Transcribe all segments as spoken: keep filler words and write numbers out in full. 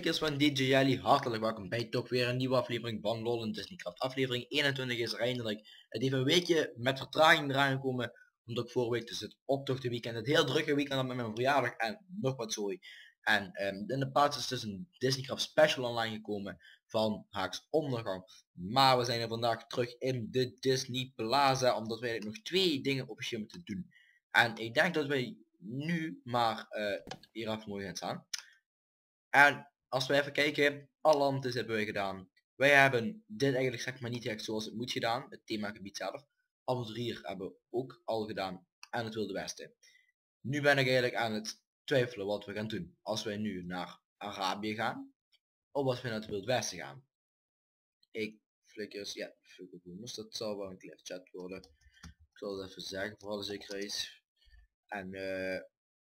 kijkers van D J Jelly, hartelijk welkom bij toch weer een nieuwe aflevering van LOL en Disneycraft. Aflevering eenentwintig is er eindelijk. Het heeft een weekje met vertraging eraan gekomen, omdat ik vorige week dus het optochtenweekend, het heel drukke weekend had met mijn verjaardag en nog wat zooi. En um, in de plaats is dus een Disneycraft special online gekomen van Haaks Ondergang. Maar we zijn er vandaag terug in de Disney Plaza, omdat wij nog twee dingen officieel moeten doen. En ik denk dat wij nu maar uh, hier af mooi gaan staan. En als we even kijken, alle amtes hebben wij gedaan. Wij hebben dit eigenlijk zeg maar niet echt zoals het moet gedaan, het themagebied zelf. Avonturier hebben we ook al gedaan en het Wilde Westen. Nu ben ik eigenlijk aan het twijfelen wat we gaan doen. Als wij nu naar Arabië gaan, of als we naar het Wilde Westen gaan. Ik flikkers, ja, dus dat zal wel een clear chat worden. Ik zal het even zeggen voor alle zekerheid. En uh,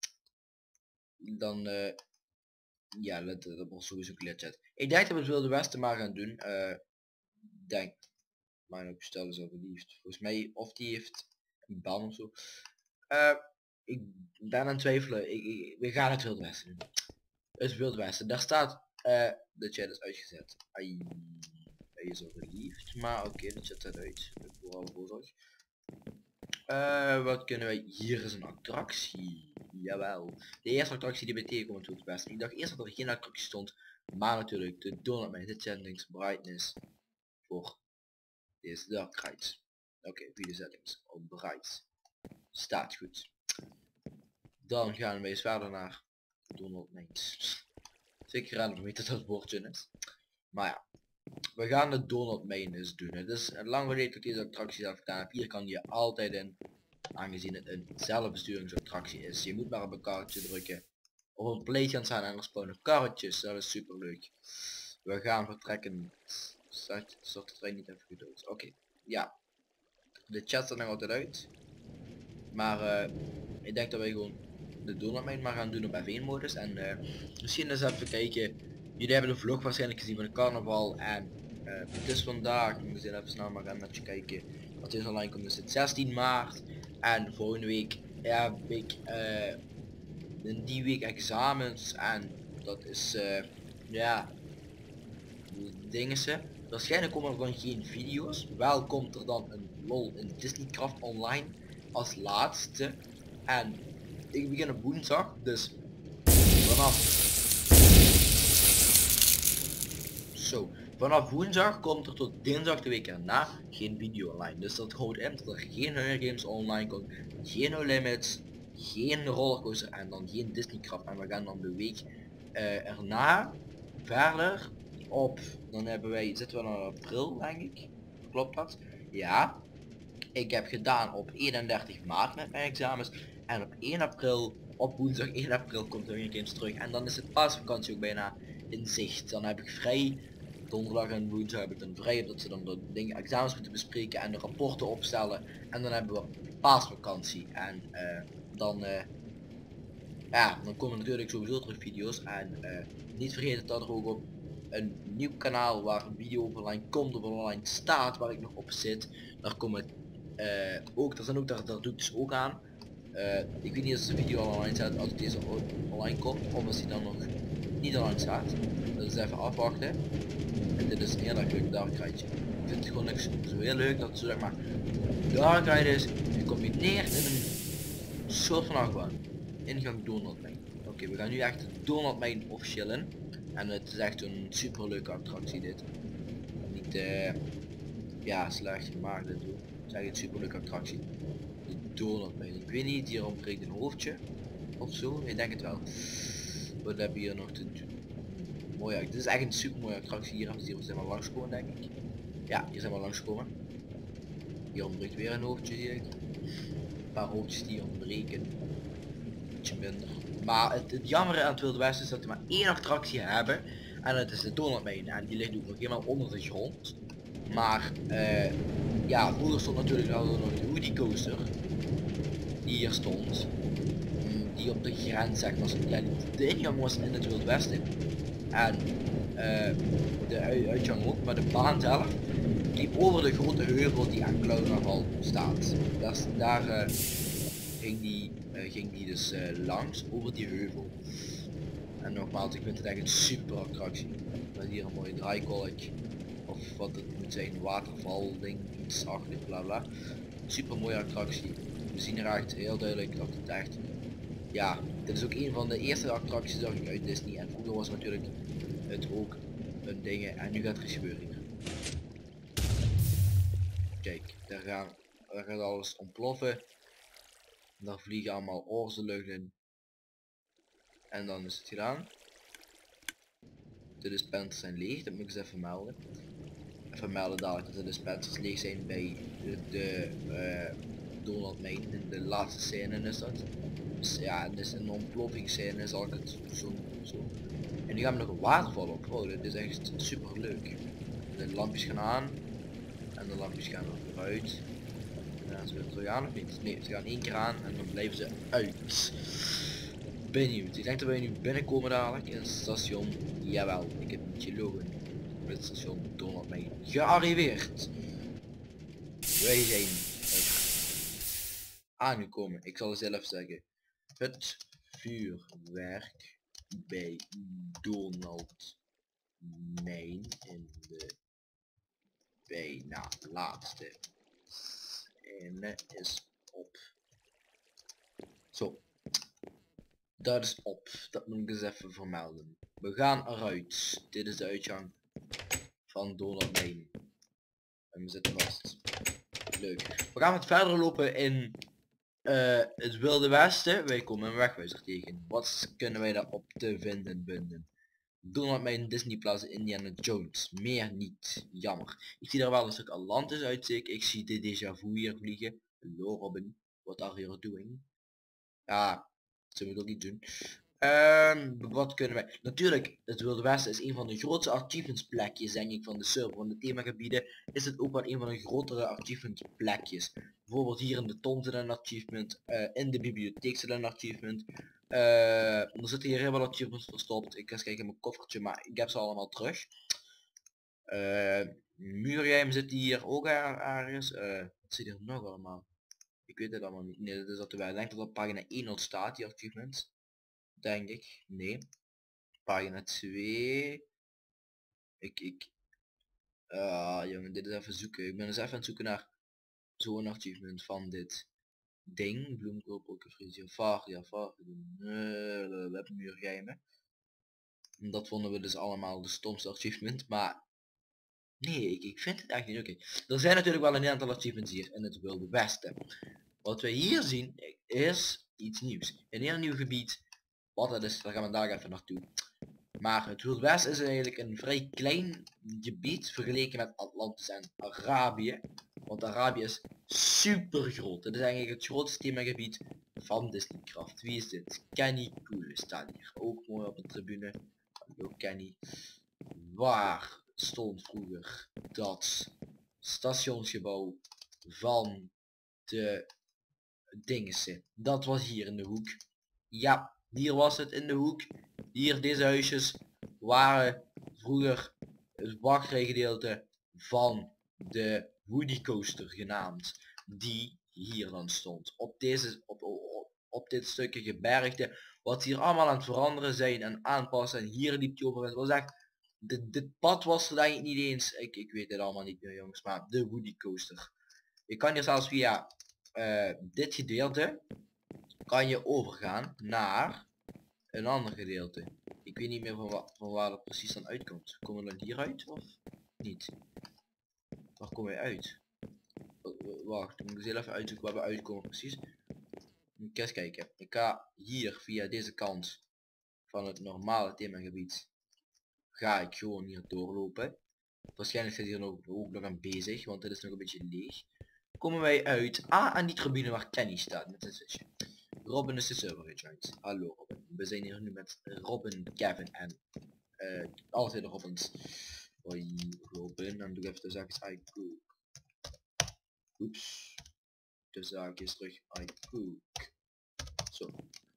dan... Uh, Ja, dat, dat was sowieso een clear chat. Ik denk dat we het Wilde Westen maar gaan doen. Uh, denk. Mijn opstel is al verliefd. Volgens mij, of die heeft een ban of zo. Uh, ik ben aan het twijfelen. Ik, ik, we gaan het Wilde Westen doen. Het Wilde Westen. Daar staat, uh, de chat is uitgezet. Ai, hij is al verliefd. Maar oké, okay, de chat staat uit. Voor alle voorzorg. Uh, wat kunnen wij? Hier is een attractie. Jawel. De eerste attractie die bij tegenkomt het Wilde Westen. Ik dacht eerst dat er geen attractie stond. Maar natuurlijk de Donut Man, de settings brightness. Voor deze dark rides. Oké, okay, video settings op bright. Staat goed. Dan gaan we eens verder naar Donut Man. Zeker aan weet dat dat woordje is. Maar ja. We gaan de Donut Man eens doen. Het is lang geleden dat ik deze attractie zelf gedaan heb. Hier kan je altijd in. Aangezien het een zelfbesturingsattractie is. Je moet maar op een karretje drukken. Op een plate gaan staan en er spawnen karretjes. Dat is super leuk. We gaan vertrekken. Start, start de trein niet even gedood. Oké. Okay. Ja. De chat staat nog altijd uit. Maar uh, ik denk dat wij gewoon de Donut Man maar gaan doen op F één modus. En uh, misschien eens even kijken. Jullie hebben de vlog waarschijnlijk gezien van de carnaval. En uh, het is vandaag. We zijn even snel maar gaan met je kijken. Wat is online komt, is het zestien maart. En volgende week ja, heb ik uh, in die week examens en dat is uh, ja dingen ze. Waarschijnlijk komen er dan geen video's. Wel komt er dan een LOL in Disneycraft online als laatste. En ik begin op woensdag, dus vanaf zo. Vanaf woensdag komt er tot dinsdag de week erna geen video online. Dus dat houdt in dat er geen Hunger Games online komt, geen No Limits, geen rollercoaster en dan geen Disneycraft. En we gaan dan de week uh, erna verder op, dan hebben wij, zitten we dan in april denk ik. Klopt dat? Ja. Ik heb gedaan op eenendertig maart met mijn examens. En op één april, op woensdag één april komt Hunger Games terug. En dan is het paasvakantie ook bijna in zicht. Dan heb ik vrij. Donderdag en woensdag heb ik dan vrij, dat ze dan de dingen, examens moeten bespreken en de rapporten opstellen. En dan hebben we paasvakantie. En uh, dan, uh, ja, dan komen natuurlijk sowieso terug video's. En uh, niet vergeten dat er ook op een nieuw kanaal waar een video op online komt of online staat, waar ik nog op zit. Daar komen uh, ook, er zijn ook, daar, daar doe ik dus ook aan. Uh, ik weet niet als de video al online staat, als deze online komt, of als die dan nog niet online staat. Dus even afwachten. En dit is een heel erg leuk dark ride. Ik vind het gewoon niks zo heel leuk dat het zo zeg maar dark ride is, gecombineerd in een soort van achtbaan. Ingang Donut Man. Oké, okay, we gaan nu echt de Donut Man officieel in. En het is echt een super leuke attractie dit. Niet uh, ja slecht gemaakt dit hoor. Het is echt een super leuke attractie. De Donut Man. Ik weet niet, hier ontbreekt een hoofdje. Of zo, ik denk het wel. Wat heb je hier nog te doen? Mooi, ja, dit is echt een super mooie attractie. Hier, hier zijn we langskomen denk ik. Ja, hier zijn we langskomen. Hier ontbreekt weer een hoofdje zie ik. Een paar hoofdjes die ontbreken. Ietsje minder. Maar het, het jammer aan het Wilde Westen is dat we maar één attractie hebben. En dat is de Donut Man. En die ligt ook nog helemaal onder de grond. Maar uh, ja, vroeger stond natuurlijk al nog de Woody Coaster. Die hier stond. Die op de grens zeg maar. Ja, de ingang was in het Wilde Westen. En uh, de uitgang ook, maar de baan zelf die over de grote heuvel die aan Clownafval staat. Daar, daar uh, ging, die, uh, ging die dus uh, langs over die heuvel. En nogmaals, ik vind het echt een super attractie. Met hier een mooie draaikolk. Of wat het moet zijn, waterval ding, iets achter, bla bla. Super mooie attractie. We zien er echt heel duidelijk dat het echt... Ja, dit is ook een van de eerste attracties dat ik uit Disney. En vroeger was natuurlijk het ook een ding. En nu gaat er iets gebeuren hier. Kijk, daar, gaan, daar gaat alles ontploffen. Daar vliegen allemaal oors de lucht in. En dan is het gedaan. De dispensers zijn leeg, dat moet ik eens even melden. Even melden dadelijk dat de dispensers leeg zijn bij de, de uh, Donald Main. In de laatste scène is dat. Dus ja, dus een ontploffingsscène zal ik het zo, zo. En nu gaan we nog een waterval op. Oh, dit is echt super leuk. De lampjes gaan aan. En de lampjes gaan er weer uit. En dan ze weer terug aan of niet? Nee, ze gaan één keer aan en dan blijven ze uit. Benieuwd. Ik denk dat wij nu binnenkomen dadelijk in het station. Jawel, ik heb niet gelogen. Het station Donald Main gearriveerd. Wij zijn er aangekomen. Ik zal het zelf zeggen. Het vuurwerk bij Donald Main in de bijna laatste scène is op. Zo. Dat is op. Dat moet ik eens even vermelden. We gaan eruit. Dit is de uitgang van Donald Main. En we zitten vast. Leuk. We gaan wat verder lopen in uh, het Wilde Westen. Wij komen een wegwijzer tegen. Wat kunnen wij daarop te vinden vinden? Donald Main, Disney Plaza, Indiana Jones. Meer niet. Jammer. Ik zie er wel een stuk Atlantis uitsteken. Ik zie de Déjà Vu hier vliegen. Hallo Robin. What are you doing? Ja, zullen we dat niet doen. Um, wat kunnen wij? Natuurlijk, het Wilde Westen is een van de grootste achievements plekjes denk ik van de server. Van de themagebieden is het ook wel een van de grotere achievement plekjes. Bijvoorbeeld hier in de ton zit een achievement. Uh, in de bibliotheek zit een achievement. Uh, er zitten hier heel veel achievements verstopt. Ik ga eens kijken in mijn koffertje, maar ik heb ze allemaal terug. Uh, Muurgeheim zit hier ook er, ergens. Uh, wat zit hier nog allemaal? Ik weet het allemaal niet. Nee, dat is dat wij. Ik denk dat op pagina één staat, die achievements. Denk ik. Nee. Pagina twee. Ik, ik. Ah, uh, jongen, dit is even zoeken. Ik ben eens even aan het zoeken naar zo'n achievement van dit ding. Bloemkoop, ook een frisia. Varia, Varia. We hebben muurgeheimen. Dat vonden we dus allemaal de stomste achievement. Maar nee, ik, ik vind het eigenlijk niet oké. Okay. Er zijn natuurlijk wel een aantal achievements hier in het Wilde Westen. Wat we hier zien is iets nieuws. Een heel nieuw gebied. Wat dat is, daar gaan we daar even naartoe. Maar het Wilde Westen is eigenlijk een vrij klein gebied vergeleken met Atlantis en Arabië. Want Arabië is super groot. Het is eigenlijk het grootste themagebied van Disneycraft. Wie is dit? Kenny Cool staat hier ook mooi op de tribune. Hallo Kenny. Waar stond vroeger dat stationsgebouw van de dingessen? Dat was hier in de hoek. Ja, hier was het in de hoek. Hier, deze huisjes waren vroeger het wachtrijgedeelte van de Woody Coaster genaamd. Die hier dan stond. Op, deze, op, op, op dit stukje gebergte. Wat hier allemaal aan het veranderen zijn en aanpassen. En hier liep hij over. Het was echt... Dit, dit pad was er denk ik niet eens. Ik, ik weet het allemaal niet meer jongens. Maar de Woody Coaster. Je kan hier zelfs via uh, dit gedeelte. Kan je overgaan naar een ander gedeelte. Ik weet niet meer van, wa van waar het precies dan uitkomt. Komen we dan hieruit of niet? Waar komen wij uit? Wacht, ik moet eens even uitzoeken waar we uitkomen precies. Moet ik eens kijken. Ik ga hier via deze kant van het normale themagebied. Ga ik gewoon hier doorlopen. Waarschijnlijk zit hier nog, ook nog aan bezig, want het is nog een beetje leeg. Komen wij uit ah, aan die tribune waar Kenny staat met zijn zusje. Robin is de server gejoined. Hallo Robin. We zijn hier nu met Robin, Kevin en uh, altijd de Robins. Hoi Robin. En doe even de zaakjes I cook. Oeps. De zaakjes terug I cook. Zo.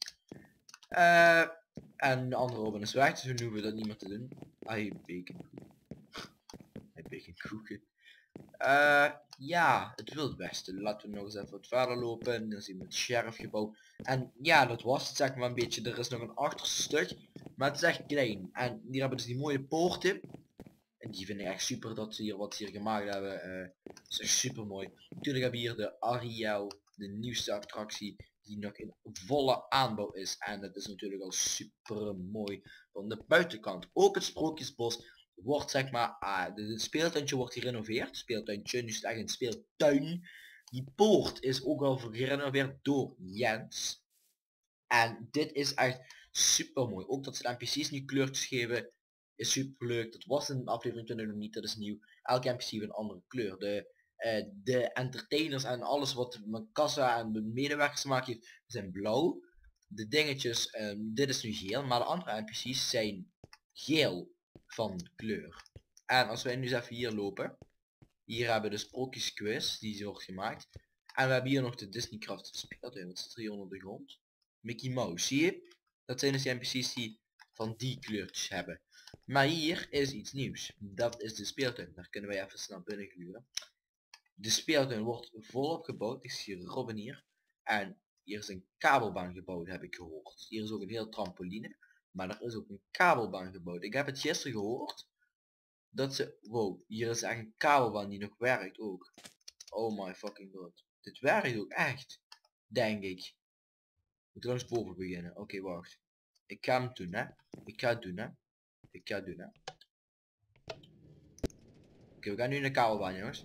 Uh, en de andere Robin is weg, dus nu hoeven we dat niet meer te doen. I bacon koeken. I bacon koeken. Uh, ja, het Wilde Westen. Laten we nog eens even wat verder lopen. Dan zien we het sheriffgebouw. En ja, dat was het zeg maar een beetje. Er is nog een achterste stuk. Maar het is echt klein. En hier hebben dus die mooie poorten. En die vind ik echt super dat ze hier wat ze hier gemaakt hebben. Uh, is echt super mooi. Natuurlijk hebben we hier de Ariel, de nieuwste attractie, die nog in volle aanbouw is. En dat is natuurlijk al super mooi. Van de buitenkant. Ook het Sprookjesbos wordt zeg maar, ah, de, het speeltuintje wordt gerenoveerd. Speeltuintje, nu is het echt een speeltuin. Die poort is ook al gerenoveerd door Jens. En dit is echt super mooi. Ook dat ze de N P C's nu kleurtjes geven is super leuk. Dat was in aflevering twintig nog niet, dat is nieuw. Elke N P C heeft een andere kleur. De, uh, de entertainers en alles wat met kassa en de medewerkers maakt heeft, zijn blauw. De dingetjes, um, dit is nu geel, maar de andere N P C's zijn geel van kleur. En als wij nu eens even hier lopen, hier hebben we de sprookjesquiz die wordt gemaakt. En we hebben hier nog de Disneycraft speeltuin. Wat zit er hier onder de grond? Mickey Mouse, zie je? Dat zijn dus de N P C's die van die kleurtjes hebben. Maar hier is iets nieuws. Dat is de speeltuin. Daar kunnen wij even snel binnen gluren. De speeltuin wordt volop gebouwd. Ik zie Robin hier. En hier is een kabelbaan gebouwd, heb ik gehoord. Hier is ook een heel trampoline. Maar er is ook een kabelbaan gebouwd. Ik heb het gisteren gehoord. Dat ze... Wow, hier is echt een kabelbaan die nog werkt ook. Oh my fucking god. Dit werkt ook echt. Denk ik. Moet langs boven beginnen. Oké, okay, wacht. Ik ga hem doen, hè. Ik ga het doen, hè. Ik ga het doen, hè. Oké, okay, we gaan nu in de kabelbaan, jongens.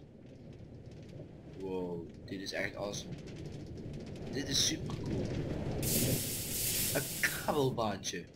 Wow, dit is echt awesome. Dit is super cool. Een kabelbaantje.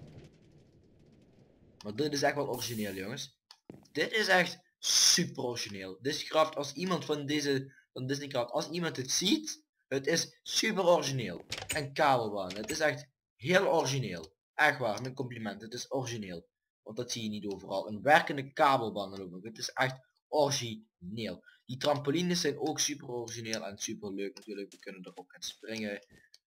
Maar dit is echt wel origineel, jongens. Dit is echt super origineel. Disneycraft, als iemand van deze, van Disneycraft, als iemand het ziet, het is super origineel. Een kabelbaan, het is echt heel origineel. Echt waar, mijn compliment, het is origineel. Want dat zie je niet overal. Een werkende kabelbaan dan ook nog. Het is echt origineel. Die trampolines zijn ook super origineel en super leuk natuurlijk. We kunnen erop gaan springen.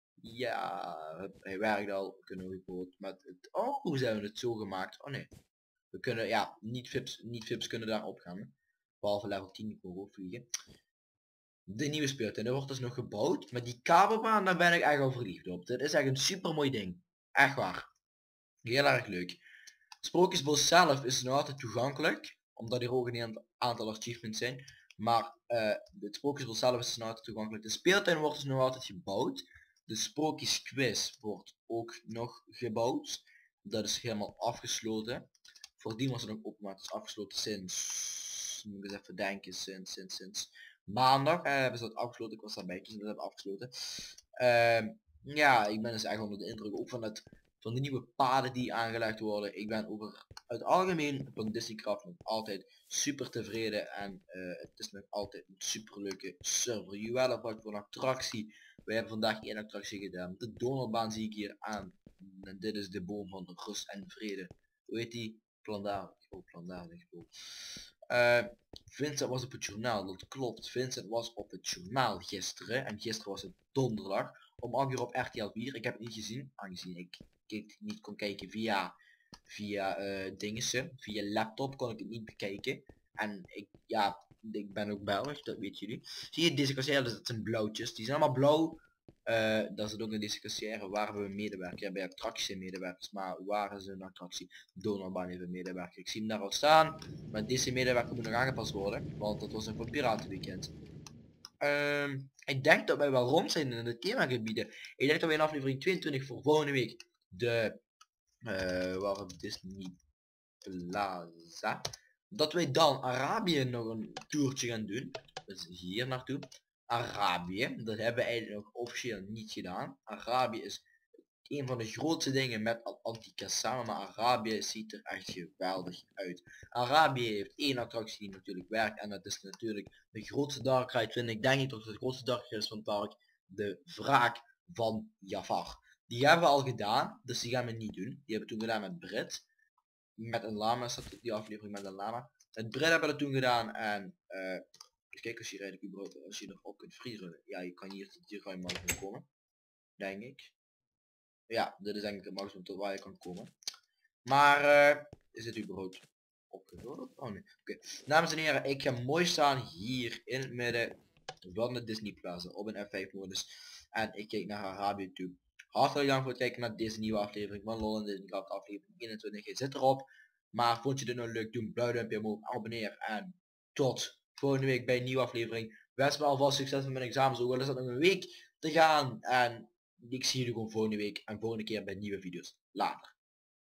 Ja, hij werkt al. We kunnen ook goed met het... Oh, hoe zijn we het zo gemaakt? Oh nee. We kunnen, ja, niet vips, niet vips kunnen daar op gaan. Behalve level tien voor vliegen. De nieuwe speeltuin, er wordt dus nog gebouwd. Maar die kabelbaan, daar ben ik echt al verliefd op. Dit is echt een super mooi ding. Echt waar. Heel erg leuk. Sprookjesbos zelf is nog altijd toegankelijk. Omdat er ook een aantal achievements zijn. Maar uh, het Sprookjesbos zelf is nog altijd toegankelijk. De speeltuin wordt dus nog altijd gebouwd. De Sprookjesquiz wordt ook nog gebouwd. Dat is helemaal afgesloten. Voordien was het ook openbaar. Het is afgesloten sinds... Moet ik eens even denken. Sinds, sinds, sinds... Maandag uh, hebben ze dat afgesloten. Ik was daarbij. Dus dat hebben afgesloten. Uh, ja, ik ben dus echt onder de indruk ook van het... Van de nieuwe paden die aangelegd worden. Ik ben over het algemeen van Disneycraft nog altijd super tevreden. En uh, het is nog altijd een super leuke server. Juwelen voor een attractie. We hebben vandaag één attractie gedaan. De Donaldbaan zie ik hier aan. En dit is de boom van de rust en vrede. Hoe heet die? Plandaardig. Oh, plandaardig. Oh. Uh, Vincent was op het journaal. Dat klopt. Vincent was op het journaal gisteren. En gisteren was het donderdag. Om acht uur op R T L vier. Ik heb het niet gezien. Aangezien ik ik niet kon kijken via via uh, dingessen, via laptop kon ik het niet bekijken. En ik, ja, ik ben ook Belg, dat weten jullie. Zie je deze kassière, dus dat zijn blauwtjes. Die zijn allemaal blauw. Uh, dat is het ook in deze kassière. Waar hebben we medewerker? Ja, bij attracties zijn medewerkers. Maar waar is een attractie? Donaldbaan heeft een medewerker. Ik zie hem daar al staan. Maar deze medewerker moet nog aangepast worden. Want dat was een voor piratenweekend. Um, ik denk dat wij wel rond zijn in de themagebieden. Ik denk dat wij in aflevering tweeëntwintig voor volgende week de uh, waar Disney Plaza, dat wij dan Arabië nog een toertje gaan doen. Dus hier naartoe. Arabië, dat hebben we eigenlijk nog officieel niet gedaan. Arabië is een van de grootste dingen met Antica samen, maar Arabië ziet er echt geweldig uit. Arabië heeft één attractie die natuurlijk werkt en dat is natuurlijk de grootste dark ride, vind ik, denk ik dat het grootste dark ride is van het park, de wraak van Jafar. Die hebben we al gedaan, dus die gaan we niet doen. Die hebben we toen gedaan met Brit. Met een lama, staat die aflevering met een lama. Met Brit hebben we dat toen gedaan en uh, kijk als je rijdt überhaupt, als je erop kunt freerunnen. Ja, je kan hier, hier kan je maximum komen. Denk ik. Ja, dit is eigenlijk het maximum tot waar je kan komen. Maar uh, is het überhaupt opgevuld? Oh nee. Oké. Okay. Dames en heren, ik ga mooi staan hier in het midden van de Disney Plaza op een F vijf modus. En ik kijk naar Arabië toe. Hartelijk dank voor het kijken naar deze nieuwe aflevering van Lol in Disneycraft, aflevering eenentwintig. Je zit erop. Maar vond je dit nou leuk, doe een blauw duimpje omhoog, abonneer en tot volgende week bij een nieuwe aflevering. Wens me alvast succes met mijn examens, ook al is dat nog een week te gaan. En ik zie jullie gewoon volgende week en volgende keer bij nieuwe video's. Later.